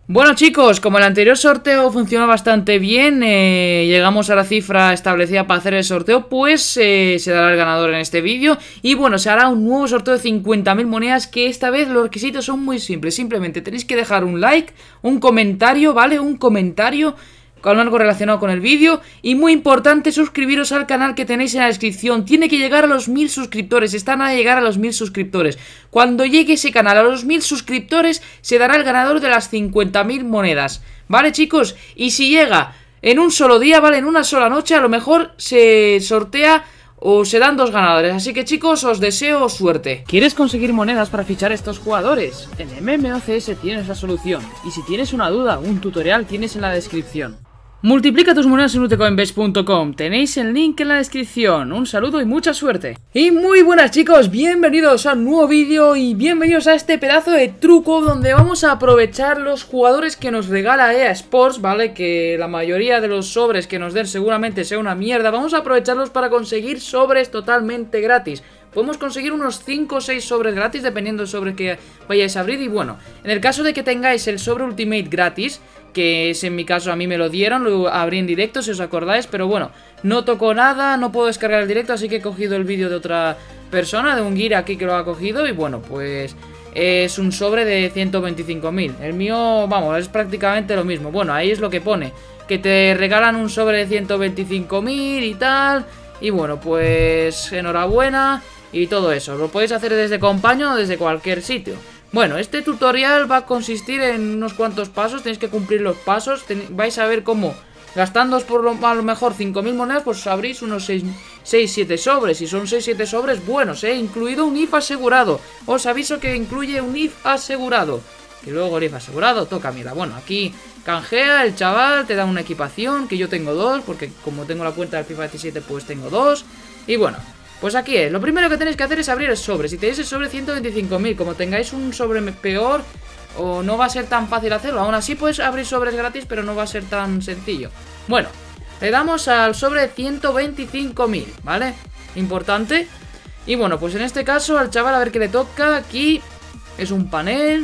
Bueno chicos, como el anterior sorteo funcionó bastante bien, llegamos a la cifra establecida para hacer el sorteo, pues se dará el ganador en este vídeo. Y bueno, se hará un nuevo sorteo de 50.000 monedas, que esta vez los requisitos son muy simples. Simplemente tenéis que dejar un like, un comentario, ¿vale? Un comentario con algo relacionado con el vídeo. Y muy importante, suscribiros al canal que tenéis en la descripción. Tiene que llegar a los 1000 suscriptores. Están a llegar a los 1000 suscriptores. Cuando llegue ese canal a los 1000 suscriptores, se dará el ganador de las 50.000 monedas. ¿Vale, chicos? Y si llega en un solo día, ¿vale? En una sola noche, a lo mejor se sortea o se dan dos ganadores. Así que chicos, os deseo suerte. ¿Quieres conseguir monedas para fichar a estos jugadores? En MMOCS tienes la solución. Y si tienes una duda, un tutorial tienes en la descripción. Multiplica tus monedas en utcoinbase.com. Tenéis el link en la descripción. Un saludo y mucha suerte. Y muy buenas chicos, bienvenidos a un nuevo vídeo y bienvenidos a este pedazo de truco donde vamos a aprovechar los jugadores que nos regala EA Sports, ¿vale? Que la mayoría de los sobres que nos den seguramente sea una mierda. Vamos a aprovecharlos para conseguir sobres totalmente gratis. Podemos conseguir unos 5 o 6 sobres gratis dependiendo del sobre que vayáis a abrir. Y bueno, en el caso de que tengáis el sobre Ultimate gratis, que es en mi caso, a mí me lo dieron, lo abrí en directo si os acordáis, pero bueno, no tocó nada, no puedo descargar el directo, así que he cogido el vídeo de otra persona, de un guir aquí que lo ha cogido. Y bueno, pues es un sobre de 125.000. El mío, vamos, es prácticamente lo mismo. Bueno, ahí es lo que pone, que te regalan un sobre de 125.000 y tal. Y bueno, pues enhorabuena y todo eso. Lo podéis hacer desde Compaño o desde cualquier sitio. Bueno, este tutorial va a consistir en unos cuantos pasos. Tenéis que cumplir los pasos. Vais a ver cómo, gastándoos por a lo mejor 5.000 monedas, pues abrís unos 6-7 sobres. Y son 6-7 sobres buenos, incluido un IF asegurado. Os aviso que incluye un IF asegurado. Que luego el IF asegurado toca, mira, bueno, aquí canjea el chaval, te da una equipación, que yo tengo 2, porque como tengo la cuenta del FIFA 17, pues tengo 2. Y bueno, pues aquí es, lo primero que tenéis que hacer es abrir el sobre. Si tenéis el sobre 125.000, como tengáis un sobre peor, o no va a ser tan fácil hacerlo. Aún así puedes abrir sobres gratis, pero no va a ser tan sencillo. Bueno, le damos al sobre 125.000, ¿vale? Importante. Y bueno, pues en este caso al chaval a ver qué le toca. Aquí es un panel.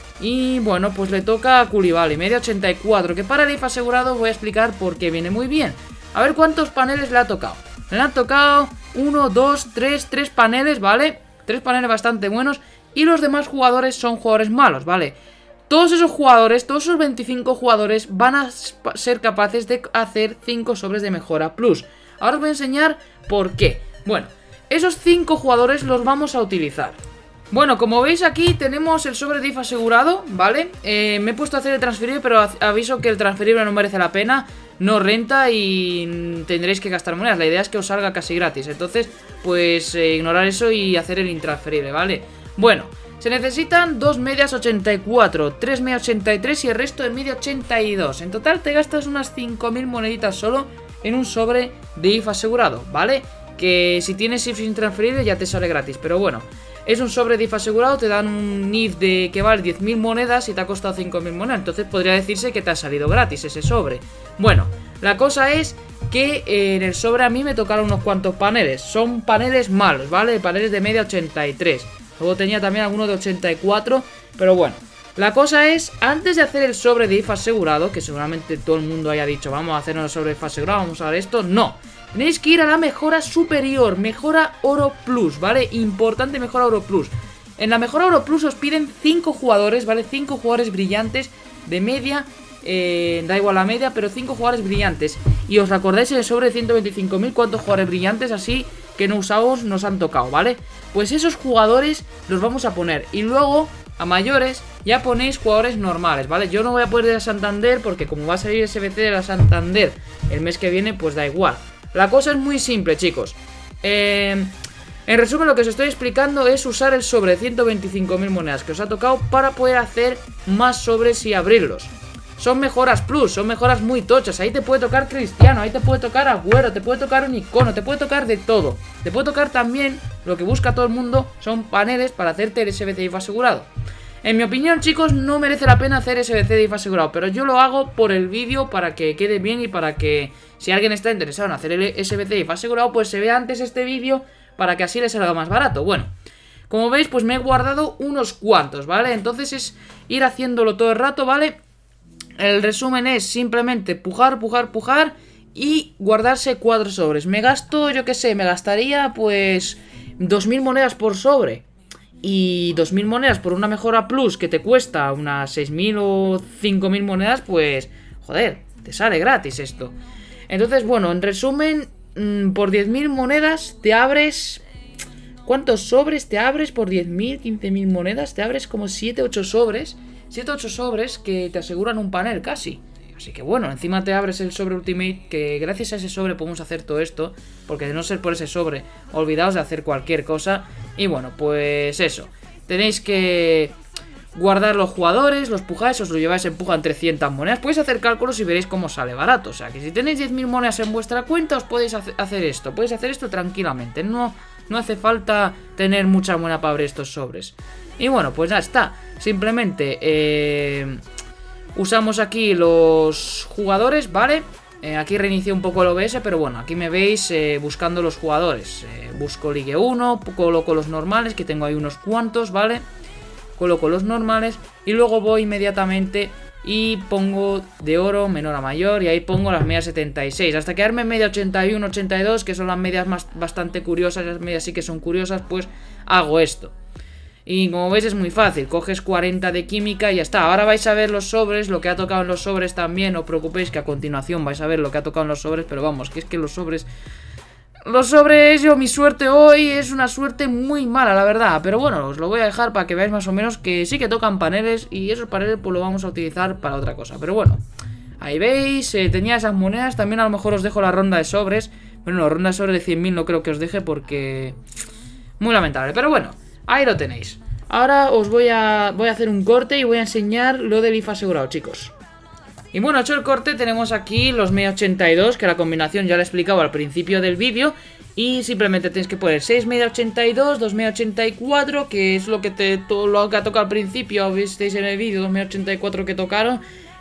Y bueno, pues le toca a Koulibaly, media 84, que para el IF asegurado voy a explicar por qué viene muy bien. A ver cuántos paneles le ha tocado. Le han tocado 1, 2, 3 paneles, ¿vale? 3 paneles bastante buenos. Y los demás jugadores son jugadores malos, ¿vale? Todos esos jugadores, todos esos 25 jugadores van a ser capaces de hacer 5 sobres de mejora plus. Ahora os voy a enseñar por qué. Bueno, esos 5 jugadores los vamos a utilizar. Bueno, como veis aquí tenemos el sobre de IF asegurado, ¿vale? Me he puesto a hacer el transferible, pero aviso que el transferible no merece la pena, no renta y tendréis que gastar monedas. La idea es que os salga casi gratis, entonces pues ignorar eso y hacer el intransferible, ¿vale? Bueno, se necesitan 2 medias 84, 3 medias 83 y el resto de media 82. En total te gastas unas 5.000 moneditas solo en un sobre de IF asegurado, ¿vale? Que si tienes IF intransferible ya te sale gratis, pero bueno, es un sobre de IF asegurado, te dan un IF que vale 10.000 monedas y te ha costado 5.000 monedas. Entonces podría decirse que te ha salido gratis ese sobre. Bueno, la cosa es que en el sobre a mí me tocaron unos cuantos paneles. Son paneles malos, ¿vale? Paneles de media 83. Luego tenía también algunos de 84, pero bueno. La cosa es, antes de hacer el sobre de IF asegurado, que seguramente todo el mundo haya dicho, vamos a hacer un sobre de IF asegurado, vamos a ver esto, no. Tenéis que ir a la mejora superior, mejora oro plus, ¿vale? Importante mejora oro plus. En la mejora oro plus os piden 5 jugadores, ¿vale? 5 jugadores brillantes de media, da igual la media, pero 5 jugadores brillantes. Y os recordáis en el sobre de 125.000 cuántos jugadores brillantes así que no usamos nos han tocado, ¿vale? Pues esos jugadores los vamos a poner. Y luego, a mayores, ya ponéis jugadores normales, ¿vale? Yo no voy a poner de la Santander porque como va a salir SBC de la Santander el mes que viene, pues da igual. La cosa es muy simple, chicos. En resumen, lo que os estoy explicando es usar el sobre de 125.000 monedas que os ha tocado para poder hacer más sobres y abrirlos. Son mejoras plus, son mejoras muy tochas. Ahí te puede tocar Cristiano, ahí te puede tocar Agüero, te puede tocar un icono, te puede tocar de todo. Te puede tocar también, lo que busca todo el mundo, son paneles para hacerte el SBC IF asegurado. En mi opinión, chicos, no merece la pena hacer SBC de IF asegurado, pero yo lo hago por el vídeo para que quede bien y para que si alguien está interesado en hacer el SBC de IF asegurado, pues se vea antes este vídeo para que así le salga más barato. Bueno, como veis, pues me he guardado unos cuantos, ¿vale? Entonces es ir haciéndolo todo el rato, ¿vale? El resumen es simplemente pujar, pujar, pujar y guardarse 4 sobres. Me gasto, yo qué sé, me gastaría pues 2000 monedas por sobre. Y 2000 monedas por una mejora plus que te cuesta unas 6000 o 5000 monedas, pues joder, te sale gratis esto. Entonces, bueno, en resumen, por 10.000 monedas te abres... ¿Cuántos sobres te abres por 10.000, 15.000 monedas? Te abres como 7-8 sobres. 7-8 sobres que te aseguran un panel casi. Así que bueno, encima te abres el sobre Ultimate, que gracias a ese sobre podemos hacer todo esto. Porque de no ser por ese sobre, olvidaos de hacer cualquier cosa. Y bueno, pues eso. Tenéis que guardar los jugadores, los pujáis, os lo lleváis, empujan 300 monedas. Podéis hacer cálculos y veréis cómo sale barato. O sea, que si tenéis 10.000 monedas en vuestra cuenta, os podéis hacer esto. Podéis hacer esto tranquilamente. No hace falta tener mucha moneda para abrir estos sobres. Y bueno, pues ya está. Simplemente usamos aquí los jugadores, ¿vale? Aquí reinicié un poco el OBS, pero bueno, aquí me veis buscando los jugadores. Busco Ligue 1, coloco los normales, que tengo ahí unos cuantos, ¿vale? Coloco los normales y luego voy inmediatamente y pongo de oro menor a mayor y ahí pongo las medias 76 hasta quedarme en media 81, 82, que son las medias bastante curiosas. Las medias sí que son curiosas, pues hago esto. Y como veis es muy fácil, coges 40 de química y ya está. Ahora vais a ver los sobres, lo que ha tocado en los sobres también. No os preocupéis que a continuación vais a ver lo que ha tocado en los sobres, pero vamos, que es que los sobres... mi suerte hoy es una suerte muy mala, la verdad. Pero bueno, os lo voy a dejar para que veáis más o menos que sí que tocan paneles. Y esos paneles pues lo vamos a utilizar para otra cosa. Pero bueno, ahí veis, tenía esas monedas. También a lo mejor os dejo la ronda de sobres. Bueno, la ronda de sobres de 100.000 no creo que os deje porque... muy lamentable, pero bueno, ahí lo tenéis. Ahora os voy a hacer un corte y voy a enseñar lo del IF asegurado, chicos. Y bueno, hecho el corte, tenemos aquí los media 82, que la combinación ya la he explicado al principio del vídeo. Y simplemente tenéis que poner 6 media 82, 2 media 84, que es lo que todo lo que ha tocado al principio, visteis en el vídeo, 2 media 84 que tocaron.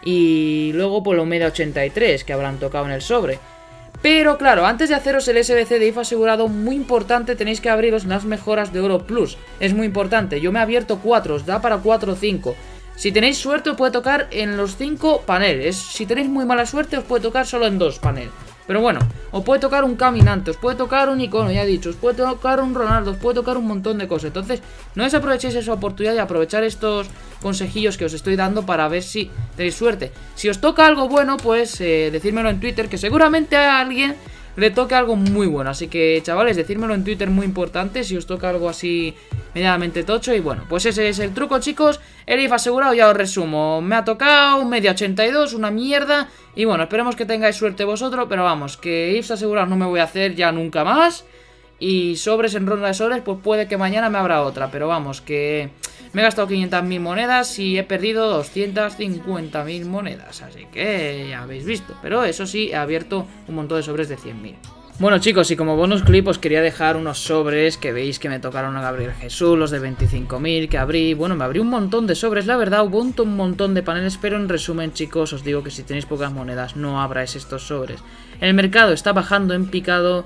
Y luego pues los media 83 que habrán tocado en el sobre. Pero claro, antes de haceros el SBC de IF asegurado, muy importante, tenéis que abriros las mejoras de oro plus. Es muy importante, yo me he abierto 4, os da para 4 o 5. Si tenéis suerte os puede tocar en los 5 paneles. Si tenéis muy mala suerte os puede tocar solo en 2 paneles. Pero bueno, os puede tocar un caminante, os puede tocar un icono, ya he dicho, os puede tocar un Ronaldo, os puede tocar un montón de cosas. Entonces, no desaprovechéis esa oportunidad de aprovechar estos consejillos que os estoy dando para ver si tenéis suerte. Si os toca algo bueno, pues decírmelo en Twitter, que seguramente a alguien le toque algo muy bueno. Así que, chavales, decírmelo en Twitter, muy importante, si os toca algo así medianamente tocho. Y bueno, pues ese es el truco, chicos. El IF asegurado, ya os resumo. Me ha tocado media 82, una mierda. Y bueno, esperemos que tengáis suerte vosotros. Pero vamos, que IF asegurado no me voy a hacer ya nunca más. Y sobres en ronda de sobres, pues puede que mañana me abra otra. Pero vamos, que me he gastado 500.000 monedas y he perdido 250.000 monedas. Así que ya habéis visto. Pero eso sí, he abierto un montón de sobres de 100.000. Bueno, chicos, y como bonus clip os quería dejar unos sobres que veis que me tocaron a Gabriel Jesús, los de 25.000 que abrí. Bueno, me abrí un montón de sobres, la verdad, hubo un montón de paneles, pero en resumen, chicos, os digo que si tenéis pocas monedas, no abráis estos sobres. El mercado está bajando en picado,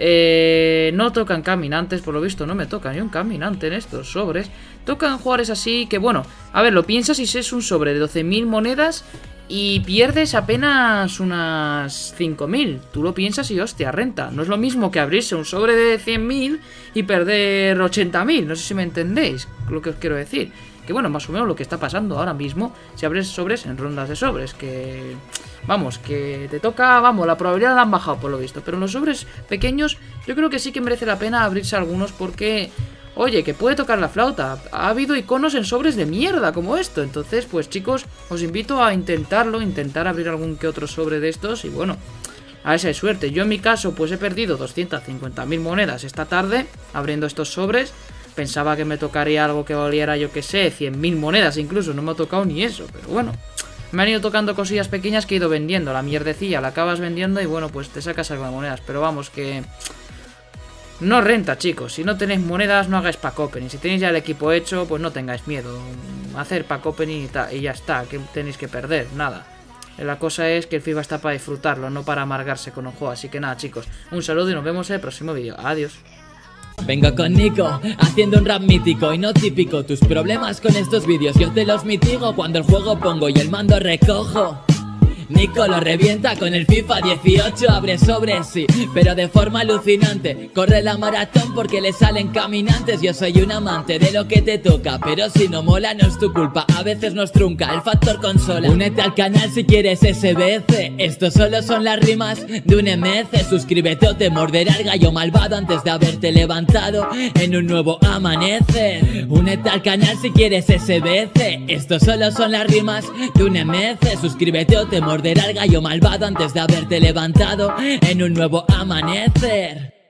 no tocan caminantes, por lo visto no me toca ni un caminante en estos sobres. Tocan jugadores así que, bueno, a ver, lo piensas y si es un sobre de 12.000 monedas... y pierdes apenas unas 5.000. Tú lo piensas y hostia, renta. No es lo mismo que abrirse un sobre de 100.000 y perder 80.000. No sé si me entendéis lo que os quiero decir. Que bueno, más o menos lo que está pasando ahora mismo si abres sobres en rondas de sobres. Que vamos, que te toca, vamos, la probabilidad la han bajado por lo visto. Pero en los sobres pequeños yo creo que sí que merece la pena abrirse algunos porque... oye, que puede tocar la flauta. Ha habido iconos en sobres de mierda como esto. Entonces, pues chicos, os invito a intentarlo. Intentar abrir algún que otro sobre de estos. Y bueno, a ver si hay suerte. Yo en mi caso, pues he perdido 250.000 monedas esta tarde abriendo estos sobres. Pensaba que me tocaría algo que valiera, yo que sé, 100.000 monedas incluso. No me ha tocado ni eso, pero bueno. Me han ido tocando cosillas pequeñas que he ido vendiendo. La mierdecilla la acabas vendiendo y bueno, pues te sacas algo de monedas. Pero vamos, que... no renta, chicos. Si no tenéis monedas, no hagáis pack opening. Si tenéis ya el equipo hecho, pues no tengáis miedo. Hacer pack opening y ya está. Que tenéis que perder, nada. La cosa es que el FIFA está para disfrutarlo, no para amargarse con un juego. Así que nada, chicos. Un saludo y nos vemos en el próximo vídeo. Adiós. Vengo con Nico, haciendo un rap mítico y no típico. Tus problemas con estos vídeos yo te los mitigo. Cuando el juego pongo y el mando recojo. Nico lo revienta con el FIFA 18, abre sobre sí, pero de forma alucinante. Corre la maratón porque le salen caminantes. Yo soy un amante de lo que te toca, pero si no mola no es tu culpa, a veces nos trunca el factor consola. Únete al canal si quieres SBC, esto solo son las rimas de un MC. Suscríbete o te morderá el gallo malvado antes de haberte levantado en un nuevo amanecer. Únete al canal si quieres SBC, esto solo son las rimas de un MC. Suscríbete o te morderá el gallo malvado antes de haberte levantado en un nuevo amanecer.